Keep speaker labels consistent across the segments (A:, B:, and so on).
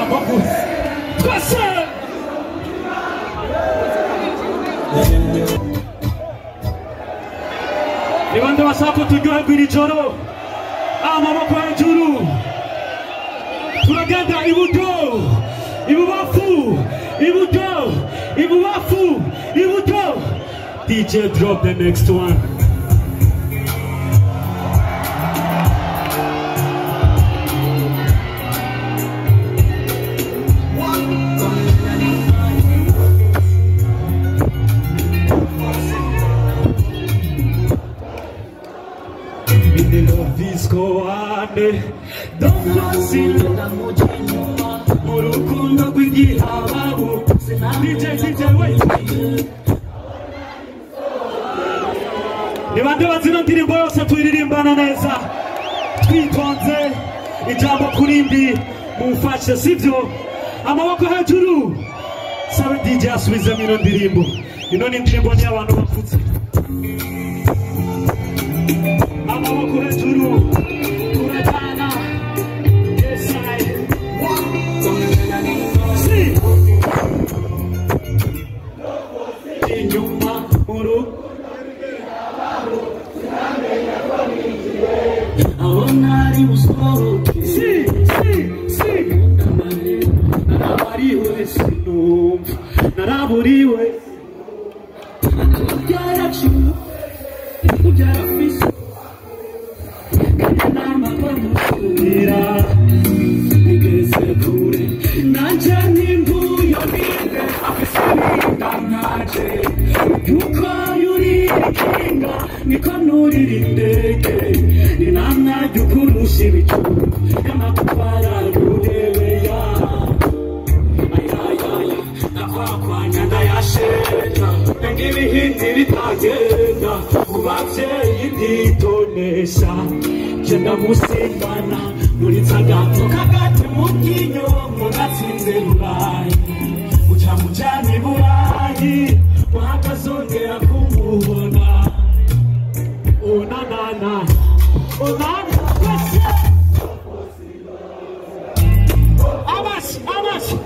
A: beaucoup. Très seul. Les bandes de Wasako, tu dois venir Joro. Ah, maman, quoi, un Juru. Tu regardes, il vous do. Il vous va fou. Il vous do. Il vous va fou. Il vous do. DJ, drop the next one. Don't feel Murukundo kw'igihababu DJ wait Ni bande bazino ndirimbo yose tuyiririmbana neza twitonze ijambo kurindi mufashe sivyo amaboko hejuru sabe DJ asubize mino ndirimbo ino ni ndirimbo ni abantu bakuze amaboko hejuru naraburiwe byaracu byarafise kanama bamusubira nigeze kure nanje nimbuyo binde afise yuko yuri kinga niko nurira indege ni namna yukurushi bicu yamatwara rurebeya ibihindi bitagenda kubavyeyi nditonesha je ndamusimbana muri tsagato kagati mu ryinyo mugatsinze rurayi uca mujani burayi wakazongera kumubona onanana onana amashi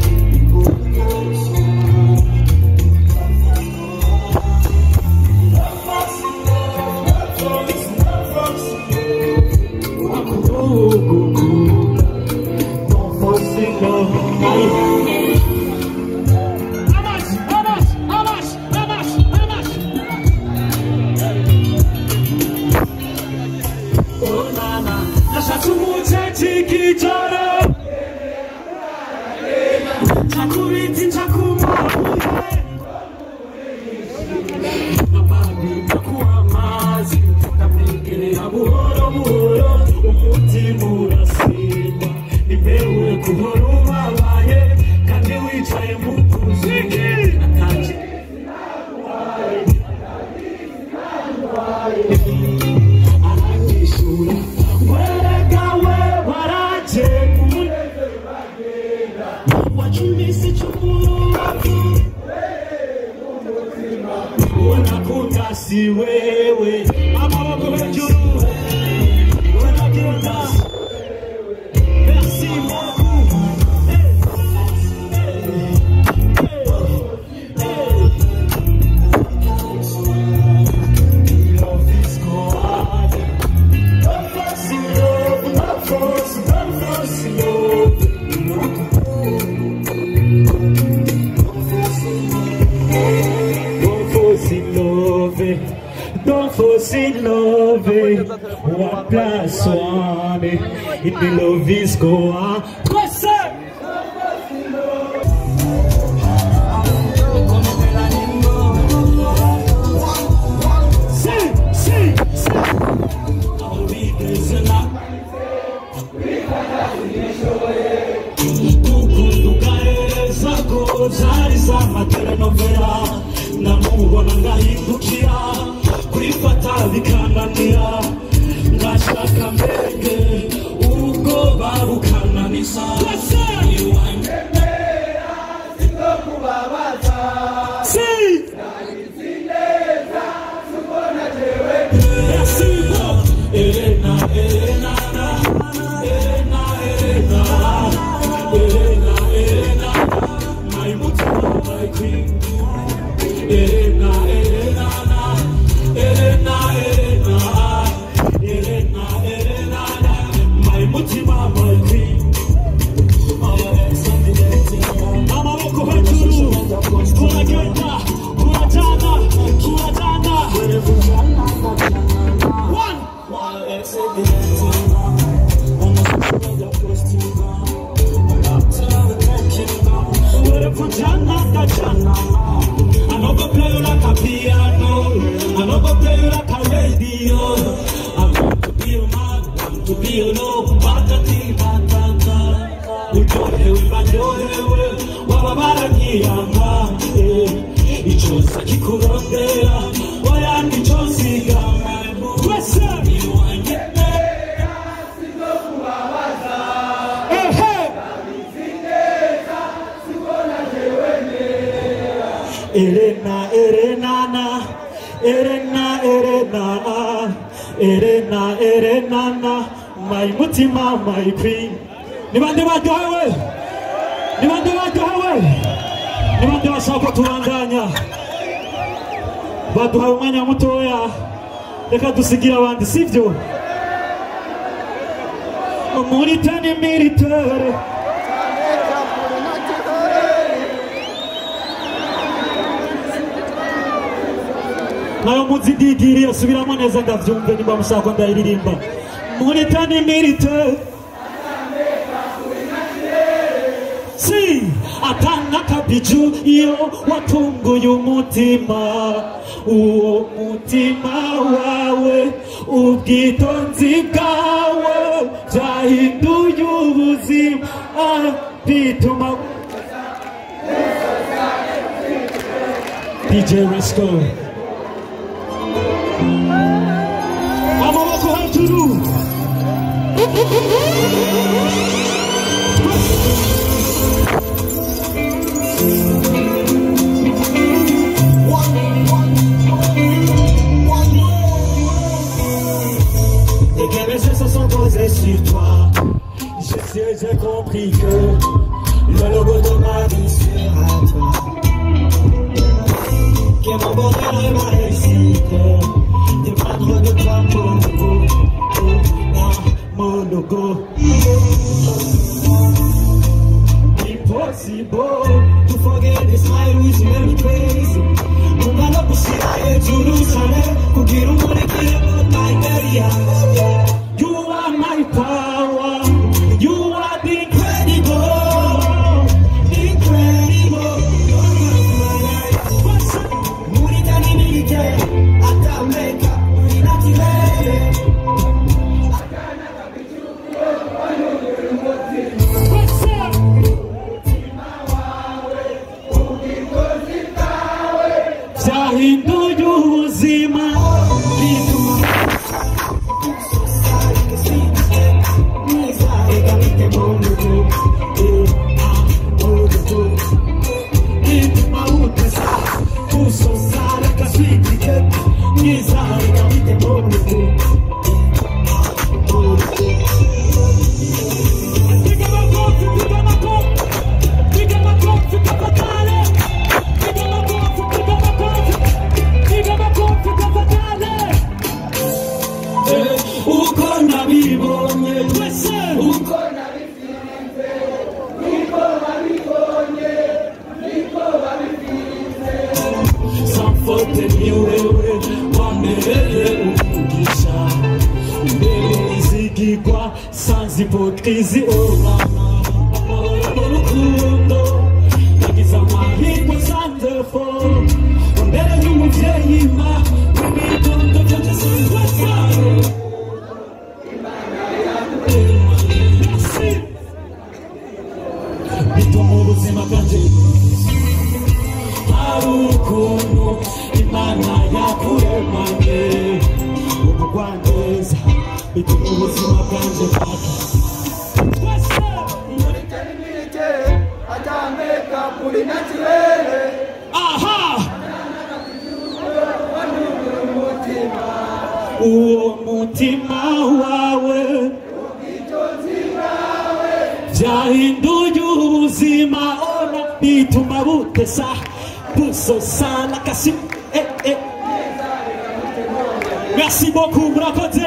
A: si wewe amaboko hejuru merci beaucoup Don't force in love, one plus one, in the love is go on. Namubona ngahindukira kwifata bikananira ngashaka mbege ubwo babukananisa iwangendera sinokubabaza nagitsineza subona jewe yasibo Elena Elena Elena Elena uryohewe baryohewe waba baranyiyanga icoza kikurondera oya nico nsigama twese iwanjye Elena, Erenana, Erena, Erenana, Erena, Erenana, my mutima, my queen. Ni bande baryohewe, ni bande baryohewe, ni bande bashaka tubandanya. Baduhaye umwanya mutoya, reka dusigira abandi sivyo. Muritani militaire. Nayo muzididiri asubiramo neza ndavyumve nimba mushaka ndayiririmba. Muritani militaire. Si atanga kabiju iyo watunguye umutima uwo mutima wawe ubwitonzi bwawe byahinduye ubuzima bituma DJ Risco amaboko hejuru Les caméras se sont posés sur toi. J'ai compris que le logo de ma vie sera toi. Que mon bonheur et ma réussite dépendront de toi, mon logo. Impossible to forget the smile with many face. Mungano kushiraye Jerusalem kugira umurikire my area. You are my power. You are the incredible, incredible. Muritani militaire, atameka, uinatilele. Zahinduye ubuzima sans hypocrisie, oh mama, urukundo yagize amahirwe sans défaut imbere y'umuvyeyi ma w'ibitondo byose sinzwasaye bituma ubuzima bwanje hari ukuntu Imana yakuremanye ubugwaneza bituma ubuzima bwanje bwaka aha uwo mutima wawe byahinduye ubuzima ona bituma butesa busosana kasi merci beaucoup murakoze.